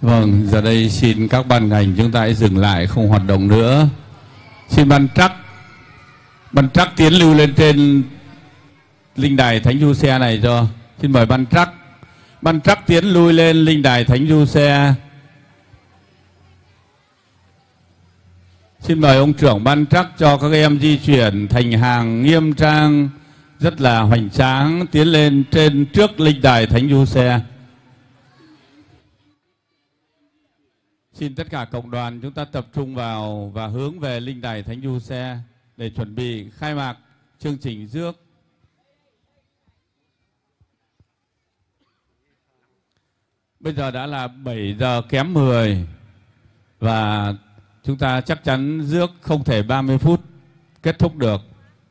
Vâng, giờ đây xin các ban ngành chúng ta hãy dừng lại không hoạt động nữa. Xin ban trắc tiến lưu lên trên linh đài Thánh Du Xe này cho. Xin mời ban trắc tiến lui lên linh đài Thánh Du Xe. Xin mời ông trưởng ban trắc cho các em di chuyển thành hàng nghiêm trang rất là hoành tráng tiến lên trên trước linh đài Thánh Du Xe. Xin tất cả cộng đoàn chúng ta tập trung vào và hướng về linh đài Thánh Du Xe để chuẩn bị khai mạc chương trình rước. Bây giờ đã là 7 giờ kém 10 và chúng ta chắc chắn rước không thể 30 phút kết thúc được.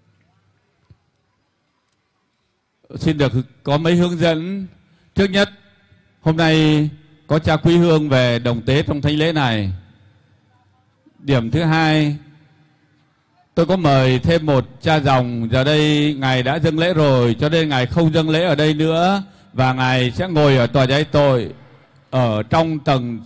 Xin được có mấy hướng dẫn. Trước nhất, hôm nay có cha quý hương về đồng tế trong thánh lễ này. Điểm thứ hai, tôi có mời thêm một cha dòng. Giờ đây Ngài đã dâng lễ rồi, cho nên Ngài không dâng lễ ở đây nữa. Và Ngài sẽ ngồi ở tòa giái tội ở trong tầng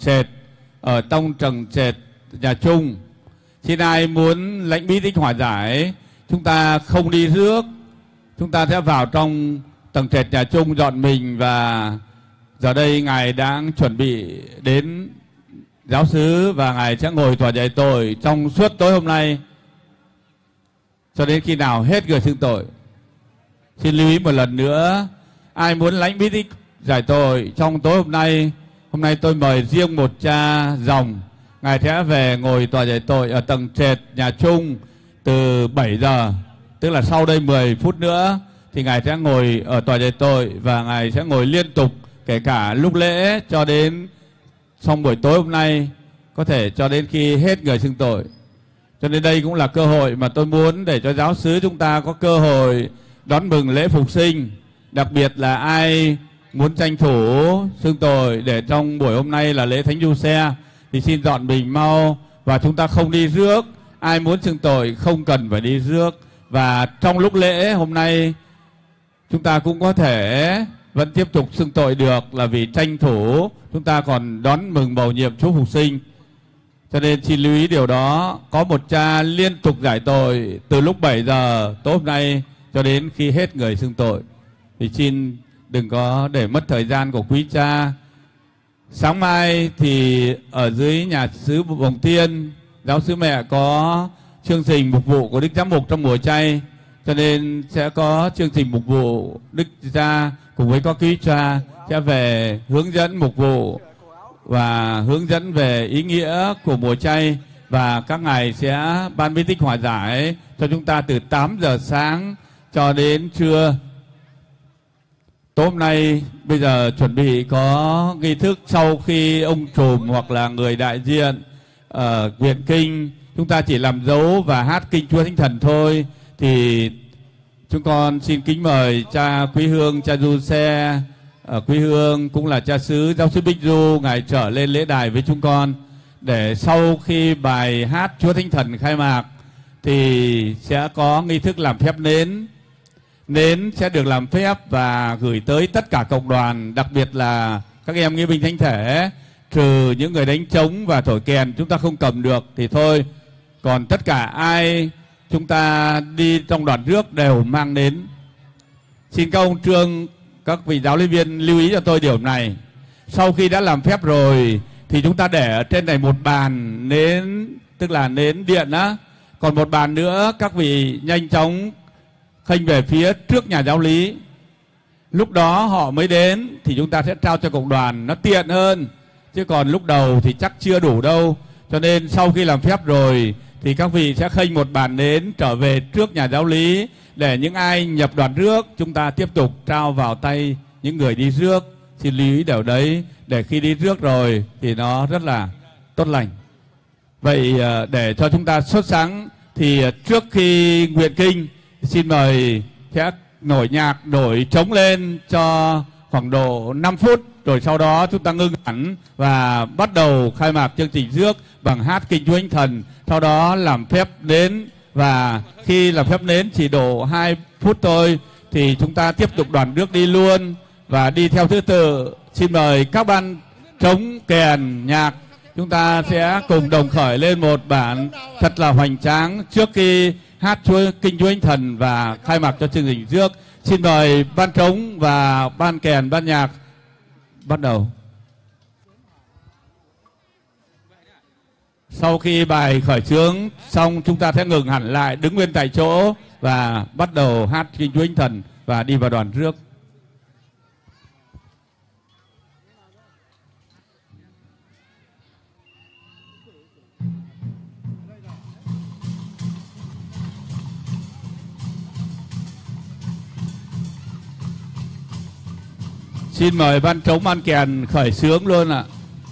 trệt nhà chung. Xin ai muốn lãnh bí tích hòa giải, chúng ta không đi rước, chúng ta sẽ vào trong tầng trệt nhà chung dọn mình. Và giờ đây Ngài đang chuẩn bị đến giáo xứ và Ngài sẽ ngồi tòa giải tội trong suốt tối hôm nay cho đến khi nào hết người xưng tội. Xin lưu ý một lần nữa, ai muốn lãnh bí tích giải tội trong tối hôm nay tôi mời riêng một cha dòng. Ngài sẽ về ngồi tòa giải tội ở tầng trệt nhà chung từ 7 giờ, tức là sau đây 10 phút nữa thì Ngài sẽ ngồi ở tòa giải tội và Ngài sẽ ngồi liên tục kể cả lúc lễ cho đến xong buổi tối hôm nay, có thể cho đến khi hết người xưng tội. Cho nên đây cũng là cơ hội mà tôi muốn để cho giáo xứ chúng ta có cơ hội đón mừng lễ phục sinh. Đặc biệt là ai muốn tranh thủ xưng tội để trong buổi hôm nay là lễ Thánh Du Xe thì xin dọn mình mau và chúng ta không đi rước. Ai muốn xưng tội không cần phải đi rước. Và trong lúc lễ hôm nay chúng ta cũng có thể vẫn tiếp tục xưng tội được, là vì tranh thủ chúng ta còn đón mừng bầu nhiệm Chúa phục sinh. Cho nên xin lưu ý điều đó. Có một cha liên tục giải tội từ lúc 7 giờ tối hôm nay cho đến khi hết người xưng tội. Thì xin đừng có để mất thời gian của quý cha. Sáng mai thì ở dưới nhà xứ Bồng Tiên, giáo xứ mẹ có chương trình mục vụ của Đức Giám mục trong mùa chay. Cho nên sẽ có chương trình mục vụ, Đức cha cùng với có quý cha sẽ về hướng dẫn mục vụ và hướng dẫn về ý nghĩa của mùa chay. Và các ngài sẽ ban bí tích hòa giải cho chúng ta từ 8 giờ sáng cho đến trưa. Tối hôm nay bây giờ chuẩn bị có nghi thức sau khi ông trùm hoặc là người đại diện ở viện kinh chúng ta chỉ làm dấu và hát kinh Chúa Thánh Thần thôi. Thì chúng con xin kính mời cha quý hương, cha Du Xe ở quý hương cũng là cha xứ giáo xứ Bích Du, ngài trở lên lễ đài với chúng con để sau khi bài hát Chúa Thánh Thần khai mạc thì sẽ có nghi thức làm phép nến. Nến sẽ được làm phép và gửi tới tất cả cộng đoàn, đặc biệt là các em nghĩa binh thánh thể, trừ những người đánh trống và thổi kèn chúng ta không cầm được thì thôi. Còn tất cả ai chúng ta đi trong đoàn rước đều mang nến. Xin các ông trương, các vị giáo lý viên lưu ý cho tôi điều này. Sau khi đã làm phép rồi thì chúng ta để ở trên này một bàn nến, tức là nến điện á. Còn một bàn nữa các vị nhanh chóng khênh về phía trước nhà giáo lý. Lúc đó họ mới đến thì chúng ta sẽ trao cho cộng đoàn, nó tiện hơn. Chứ còn lúc đầu thì chắc chưa đủ đâu. Cho nên sau khi làm phép rồi thì các vị sẽ khênh một bàn nến trở về trước nhà giáo lý để những ai nhập đoàn rước chúng ta tiếp tục trao vào tay những người đi rước. Xin lưu ý điều đấy để khi đi rước rồi thì nó rất là tốt lành. Vậy để cho chúng ta sốt sáng thì trước khi nguyện kinh xin mời sẽ nổi nhạc, nổi trống lên cho khoảng độ 5 phút. Rồi sau đó chúng ta ngưng hẳn và bắt đầu khai mạc chương trình rước bằng hát kinh Chúa Thánh Thần. Sau đó làm phép nến và khi làm phép nến chỉ độ 2 phút thôi thì chúng ta tiếp tục đoàn rước đi luôn và đi theo thứ tự. Xin mời các ban trống, kèn, nhạc. Chúng ta sẽ cùng đồng khởi lên một bản thật là hoành tráng trước khi hát kinh Chúa Thánh Thần và khai mạc cho chương trình trước. Xin mời ban trống và ban kèn, ban nhạc bắt đầu. Sau khi bài khởi xướng xong, chúng ta sẽ ngừng hẳn lại, đứng nguyên tại chỗ và bắt đầu hát kinh Chúa Thánh Thần và đi vào đoàn rước. Xin mời ban trống, ban kèn khởi xướng luôn ạ.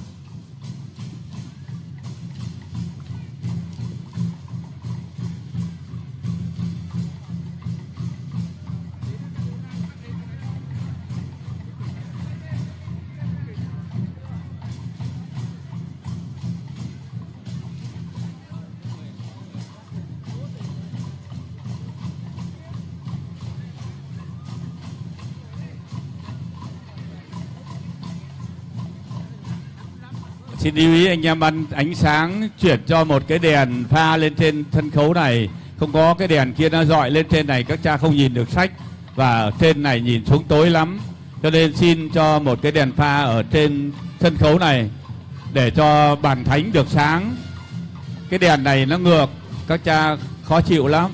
Xin lưu ý anh em ban ánh sáng chuyển cho một cái đèn pha lên trên sân khấu này. Không có cái đèn kia nó dọi lên trên này, các cha không nhìn được sách. Và trên này nhìn xuống tối lắm. Cho nên xin cho một cái đèn pha ở trên sân khấu này để cho bàn thánh được sáng. Cái đèn này nó ngược, các cha khó chịu lắm.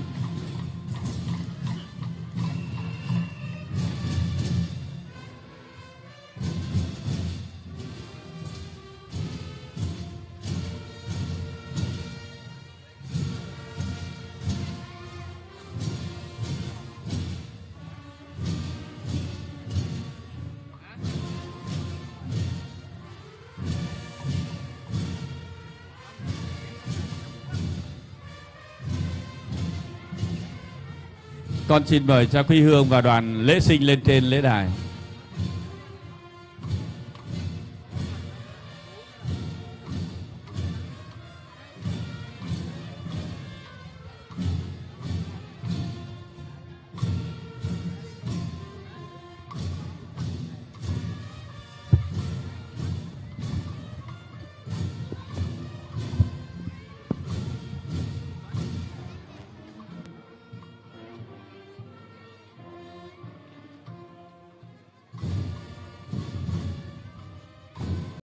Con xin mời cha Quý Hương và đoàn lễ sinh lên trên lễ đài.